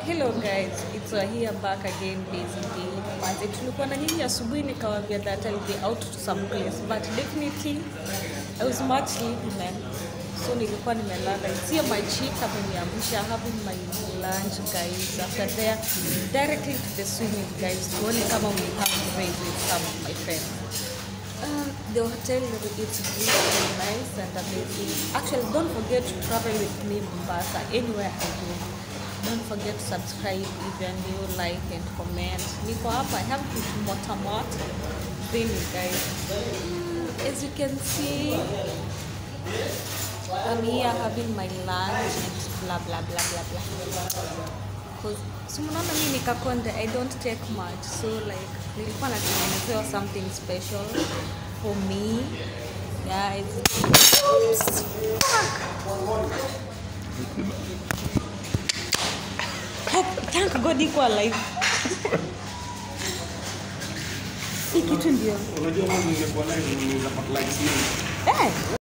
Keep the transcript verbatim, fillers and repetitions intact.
Hello guys, it's uh, here back again basically. Manze tulikuwa na nyinyi asubuhi nikawaambia that I'll be out to some place, but definitely I was much sleepy man. So nilikuwa nimelala. It's here my chick ameniamsha having my lunch guys. After there directly to the swimming guys. Tuone kama we have to raise with some of my friends. Uh, the hotel it's really nice and amazing. Actually, don't forget to travel with me Mombasa anywhere I go. Don't forget to subscribe if you're new, like and comment. Niko hapa, I have to motamot really guys. As you can see, I'm here having my lunch and blah blah blah blah blah. Cause sumunaona mimi nikakonde, I don't take much, so like nilikuwa natengenezewa something special for me guys. Oops, fuck. Thank God iko alive. Si kitu ndio. Unajua mimi ningekuwa live ningepata like. Eh.